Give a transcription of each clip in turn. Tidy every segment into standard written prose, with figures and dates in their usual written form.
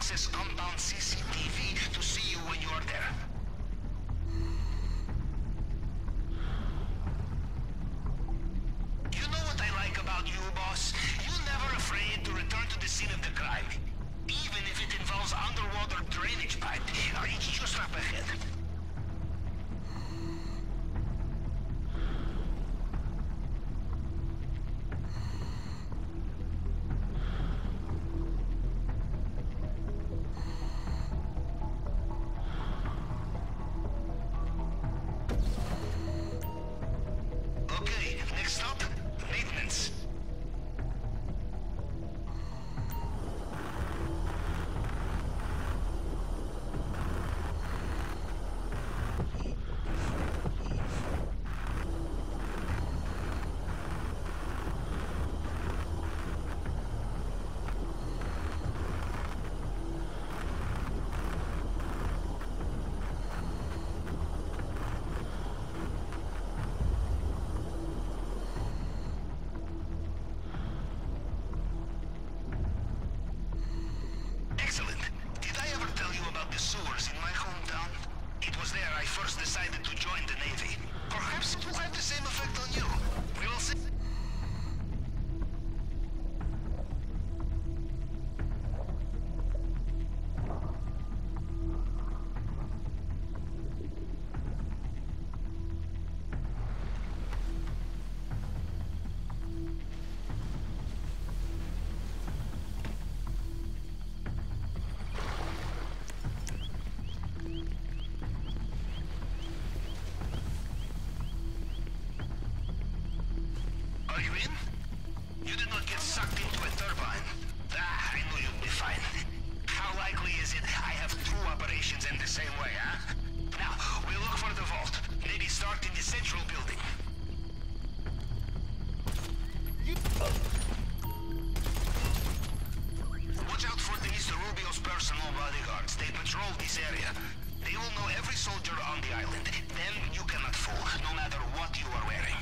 access compound CCTV to see you when you are there. You know what I like about you, boss? You're never afraid to return to the scene of the crime. Even if it involves underwater drainage pipe. It's just up ahead. Okay, next stop, maintenance. Excellent. Did I ever tell you about the sewers in my hometown? It was there I first decided to join the Navy. Perhaps it will have the same effect on you. We will see. Are you in? You did not get sucked into a turbine. I knew you'd be fine. How likely is it I have two operations in the same way, huh? Now, we'll look for the vault. Maybe start in the central building. Watch out for the Mr. Rubio's personal bodyguards. They patrol this area. They will know every soldier on the island. Then you cannot fool, no matter what you are wearing.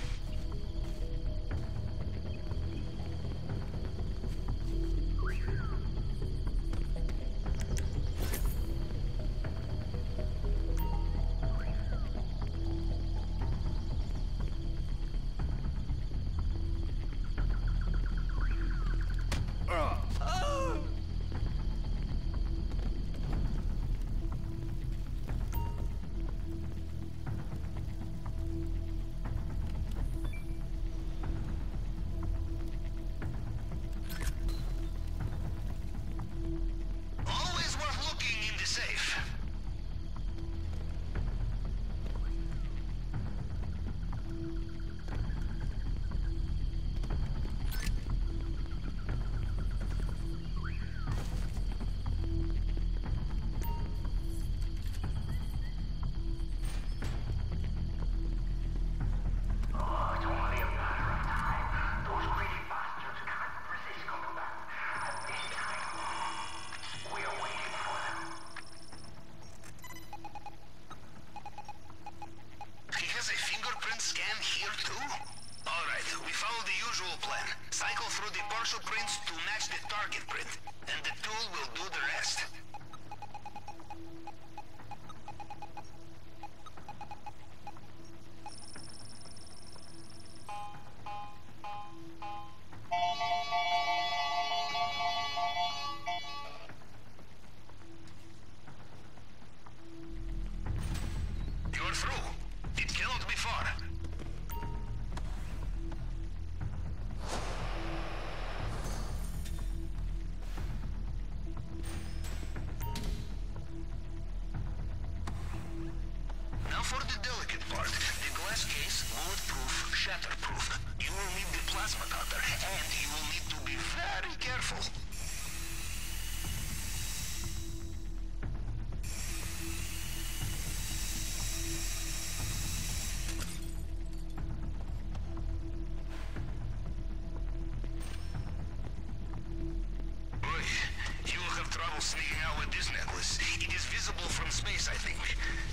Always worth looking in the safe. It's only a matter of time. Those greedy bastards can't resist coming back. And this time, we are waiting for them. He has a fingerprint scan here too? Alright, we follow the usual plan. Cycle through the partial prints to match the target print, and the tool will do the rest. You're through. It cannot be far. Now for the delicate part. The glass case, bulletproof, shatterproof. You will need the plasma cutter, and you will need to be very careful. Boy, you will have trouble sneaking out with this necklace. It is visible from space, I think.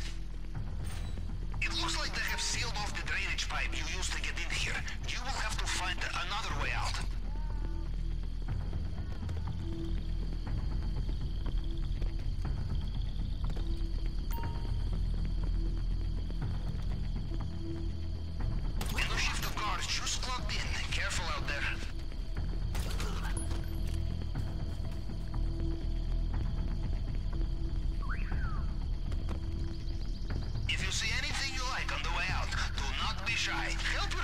It looks like they have sealed off the drainage pipe you used to get in here. You will have to find another way out.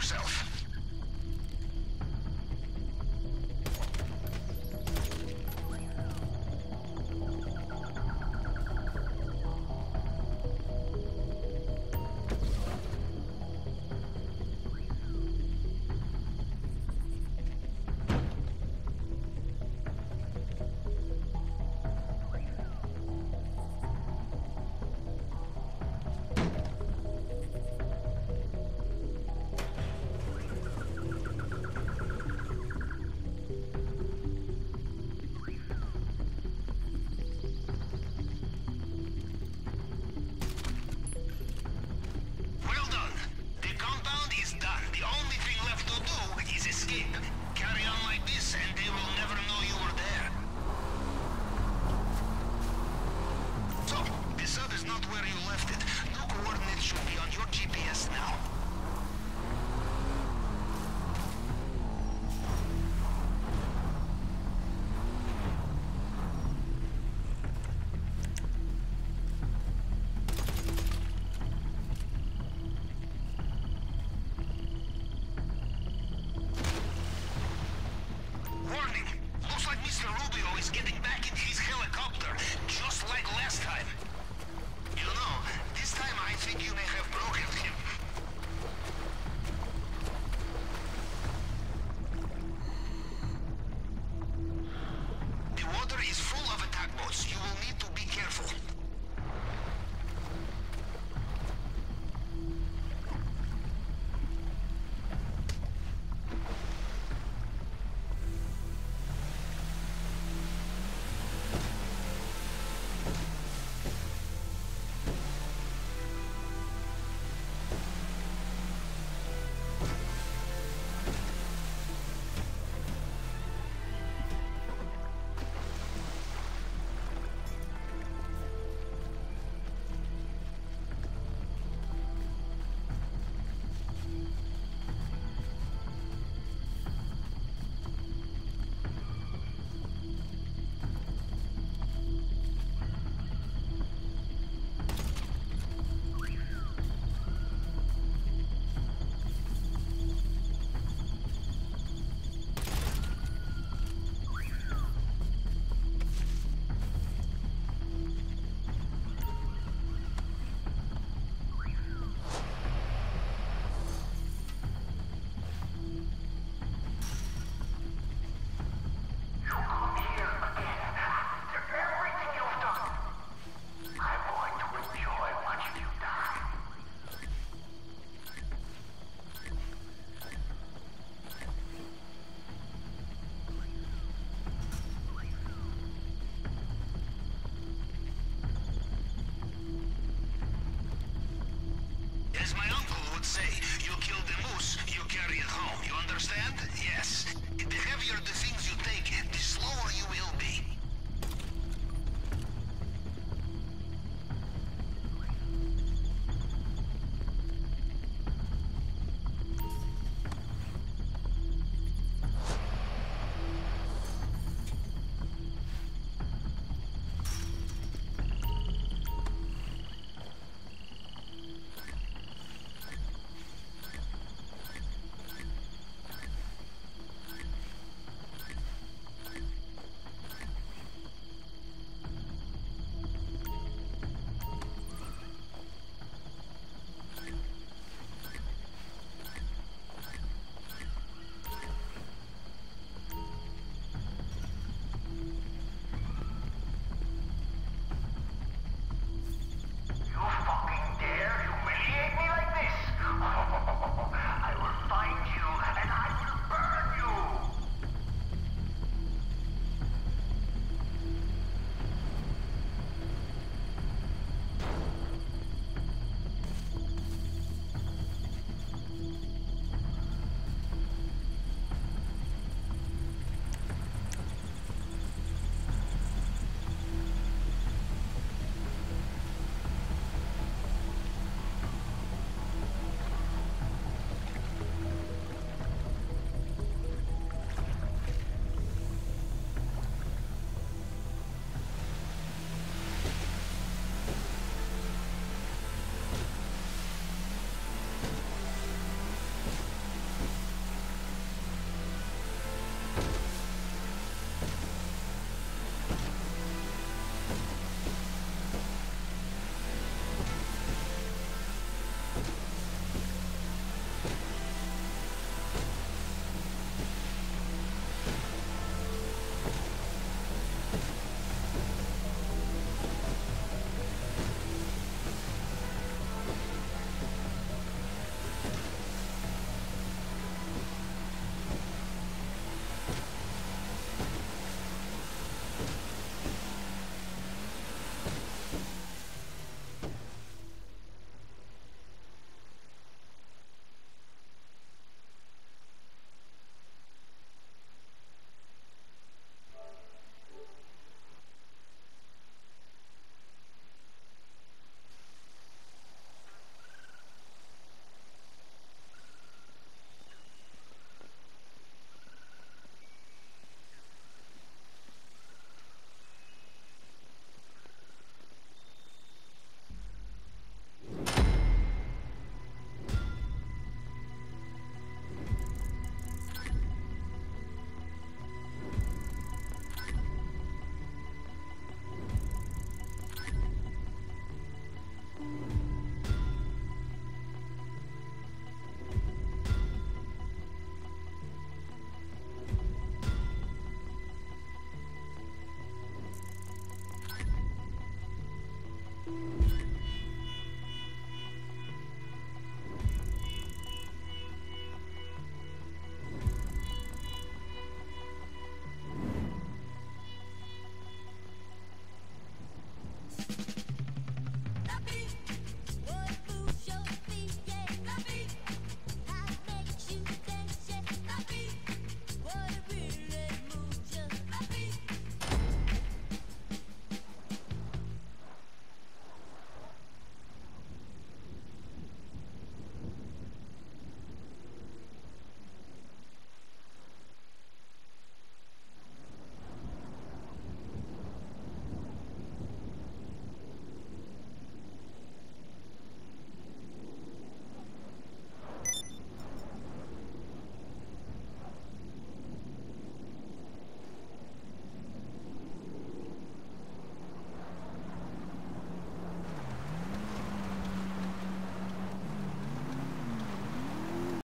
yourself. As my uncle would say, you kill the moose, you carry it home. You understand? Yes. The heavier the things you take, the slower you will be.